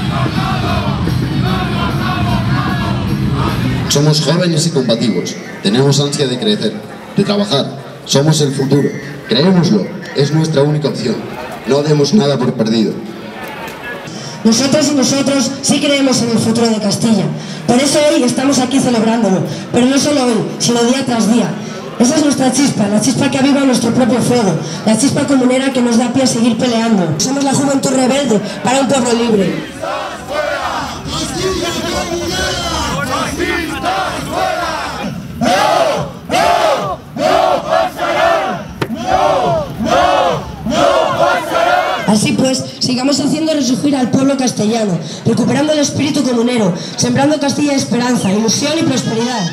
Somos jóvenes y combativos, tenemos ansia de crecer, de trabajar, somos el futuro, creémoslo, es nuestra única opción, no demos nada por perdido. Nosotros y nosotros sí creemos en el futuro de Castilla, por eso hoy estamos aquí celebrándolo, pero no solo hoy, sino día tras día. Esa es nuestra chispa, la chispa que aviva nuestro propio fuego, la chispa comunera que nos da pie a seguir peleando. Somos la juventud rebelde para un pueblo libre. Así pues, sigamos haciendo resurgir al pueblo castellano, recuperando el espíritu comunero, sembrando Castilla esperanza, ilusión y prosperidad.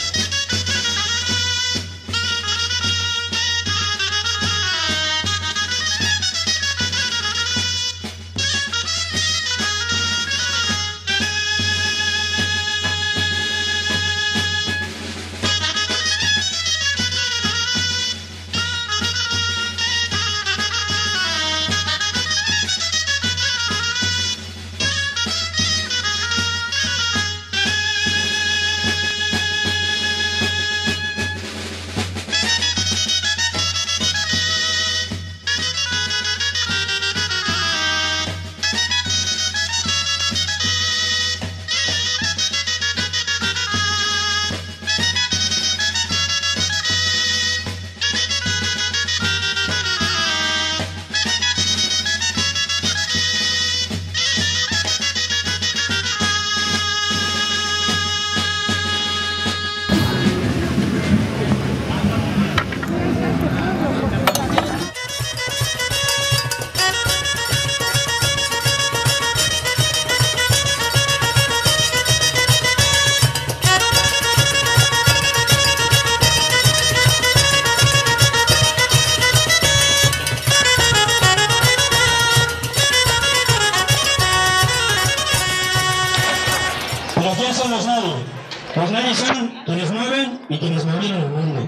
Pero ¿quién son los nadie? Los nadie son quienes mueven y quienes movieron el mundo.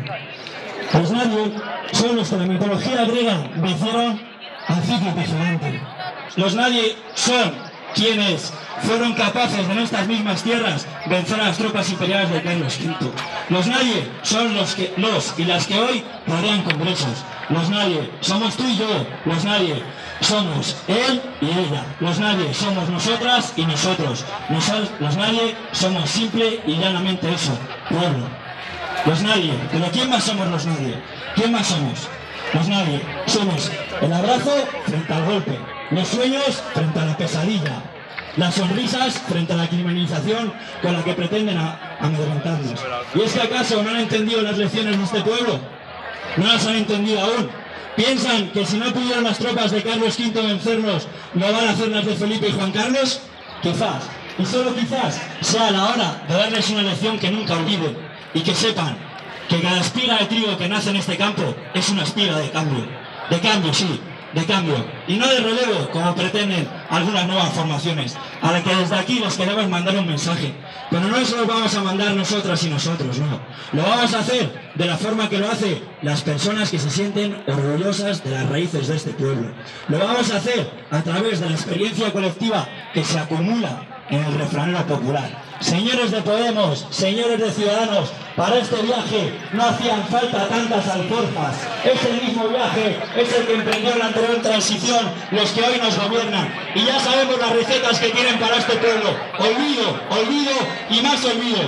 Los nadie son los que la mitología griega vencieron al Cíclope gigante. Los nadie son quienes fueron capaces de en estas mismas tierras vencer a las tropas imperiales de Carlos V. Los nadie son los y las que hoy rodean congresos. Los nadie somos tú y yo. Los nadie somos él y ella. Los nadie somos nosotras y nosotros. Los nadie somos simple y llanamente eso, pueblo. Los nadie. Pero ¿quién más somos los nadie? ¿Quién más somos? Los nadie. Somos el abrazo frente al golpe, los sueños frente a la pesadilla, las sonrisas frente a la criminalización con la que pretenden amedrentarnos. ¿Y es que acaso no han entendido las lecciones de este pueblo? ¿No las han entendido aún? ¿Piensan que si no pudieron las tropas de Carlos V vencernos, no van a hacer las de Felipe y Juan Carlos? Quizás, y solo quizás, sea la hora de darles una lección que nunca olviden y que sepan que cada espiga de trigo que nace en este campo es una espiga de cambio. De cambio, sí, de cambio. Y no de relevo, como pretenden algunas nuevas formaciones, a las que desde aquí les queremos mandar un mensaje. Pero no se lo vamos a mandar nosotras y nosotros, no. Lo vamos a hacer de la forma que lo hacen las personas que se sienten orgullosas de las raíces de este pueblo. Lo vamos a hacer a través de la experiencia colectiva que se acumula en el refranero popular. Señores de Podemos, señores de Ciudadanos, para este viaje no hacían falta tantas alforjas. Es el mismo viaje, es el que emprendió la anterior transición, los que hoy nos gobiernan. Y ya sabemos las recetas que tienen para este pueblo. Olvido, olvido y más olvido.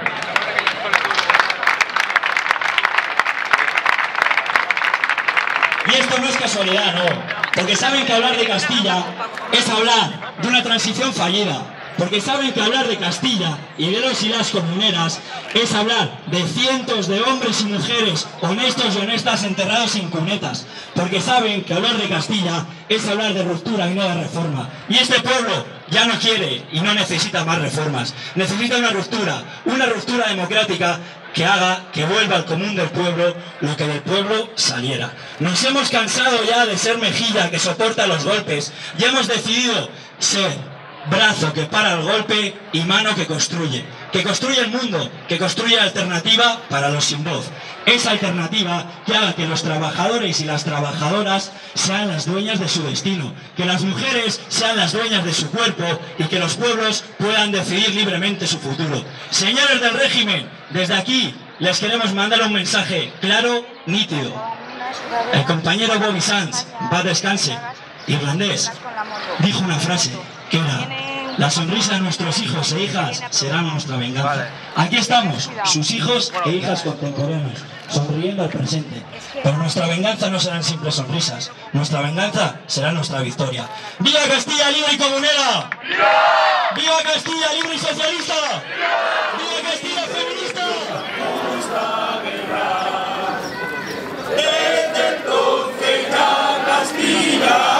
Y esto no es casualidad, no. Porque saben que hablar de Castilla es hablar de una transición fallida. Porque saben que hablar de Castilla y de los y las comuneras es hablar de cientos de hombres y mujeres honestos y honestas enterrados sin cunetas. Porque saben que hablar de Castilla es hablar de ruptura y no de reforma. Y este pueblo ya no quiere y no necesita más reformas. Necesita una ruptura democrática que haga que vuelva al común del pueblo lo que del pueblo saliera. Nos hemos cansado ya de ser mejilla que soporta los golpes. Ya hemos decidido ser brazo que para el golpe y mano que construye. que construya el mundo, que construya alternativa para los sin voz. Esa alternativa que haga que los trabajadores y las trabajadoras sean las dueñas de su destino, que las mujeres sean las dueñas de su cuerpo y que los pueblos puedan decidir libremente su futuro. Señores del régimen, desde aquí les queremos mandar un mensaje claro, nítido. El compañero Bobby Sands, paz descanse, irlandés, dijo una frase que era: la sonrisa de nuestros hijos e hijas será nuestra venganza. Aquí estamos, sus hijos e hijas contemporáneos, sonriendo al presente. Pero nuestra venganza no serán simples sonrisas, nuestra venganza será nuestra victoria. ¡Viva Castilla libre y comunera! ¡Viva! ¡Viva Castilla libre y socialista! ¡Viva! ¡Viva Castilla feminista! Nuestra guerra, desde entonces ya Castilla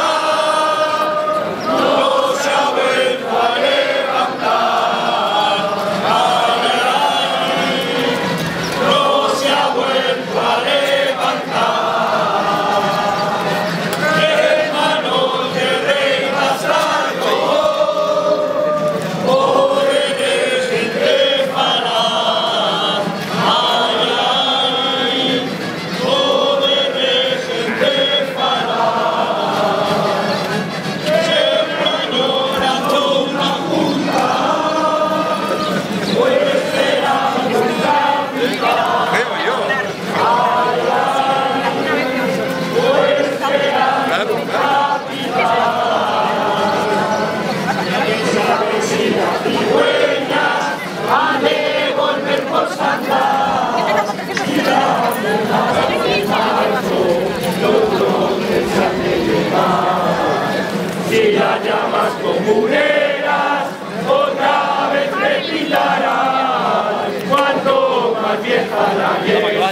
si las llamas comuneras otra vez repitarán, cuanto más vieja la hierba.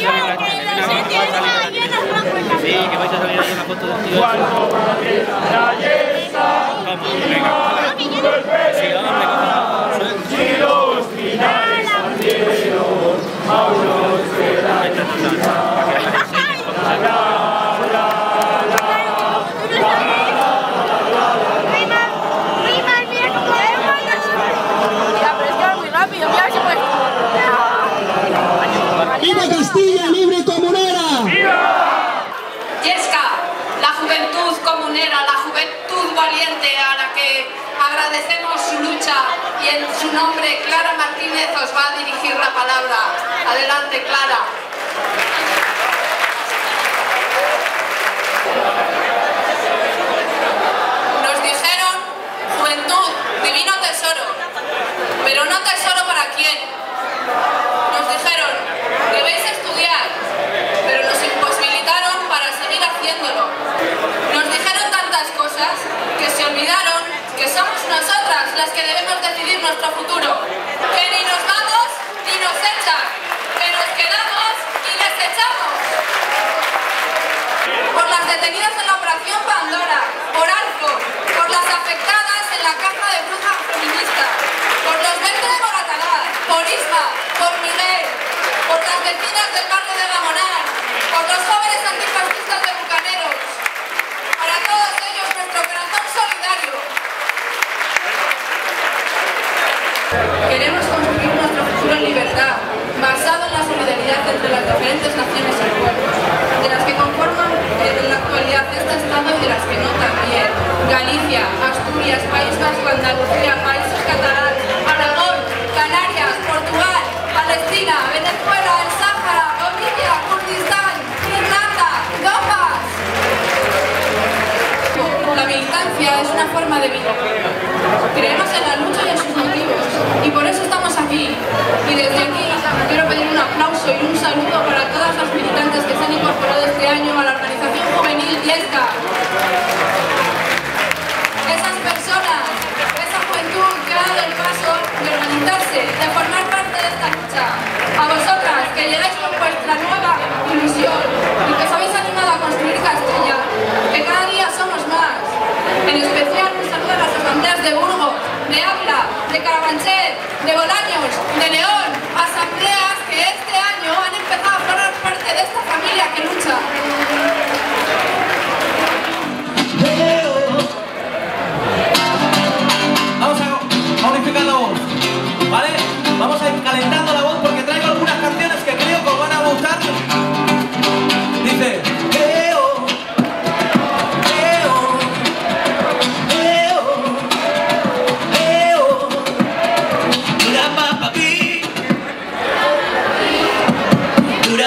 Sí, que vais a salir ahí en la foto del tío. Cuanto más vieja la hierba, si los finales salieron, aún no será. ¡Viva Castilla libre y comunera! ¡Viva! Yesca, la juventud comunera, la juventud valiente a la que agradecemos su lucha, y en su nombre Clara Martínez os va a dirigir la palabra. Adelante, Clara. Nos dijeron, juventud, divino tesoro, pero no tesoro para quién. Nos dijeron, debéis estudiar, pero nos imposibilitaron para seguir haciéndolo. Nos dijeron tantas cosas que se olvidaron que somos nosotras las que debemos decidir nuestro futuro. Que ni nos vamos ni nos echan, que nos quedamos y les echamos. Por las detenidas en la operación Pandora, por Arco, por las afectadas en la caza de brujas feminista, por los 20 de Moratalá, por Isma, por Miguel, por las vecinas del barrio de Gamonal, por los jóvenes antifascistas de Bucaneros. Para todos ellos, nuestro corazón solidario. Queremos construir nuestro futuro en libertad, basado en la solidaridad entre las diferentes naciones y pueblos, de las que conforman en la actualidad este Estado y de las que no también. Galicia, Asturias, País Vasco, Andalucía, Países Catalanes, Aragón, Canarias, Portugal, Palestina, Venezuela, el Sáhara, Bolivia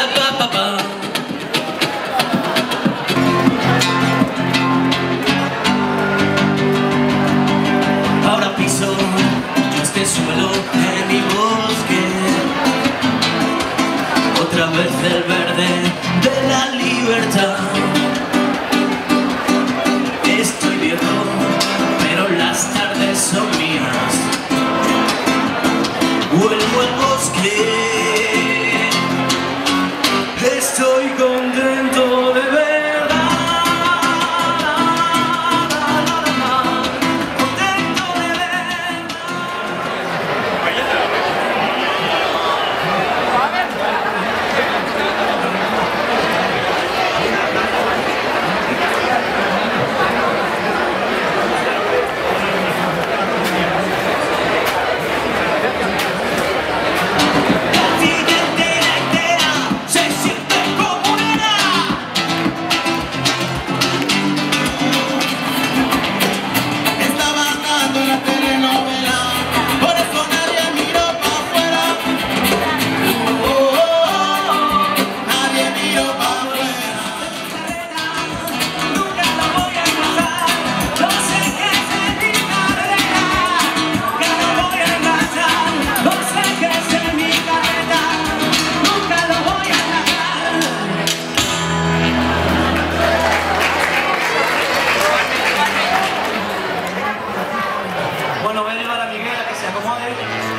Ahora piso yo este suelo en mi bosque, otra vez el verde de la libertad. Estoy viejo, pero las tardes son mías. Vuelvo al bosque, estoy contento de verdad. Bueno, voy a llevar a Miguel a que se acomode.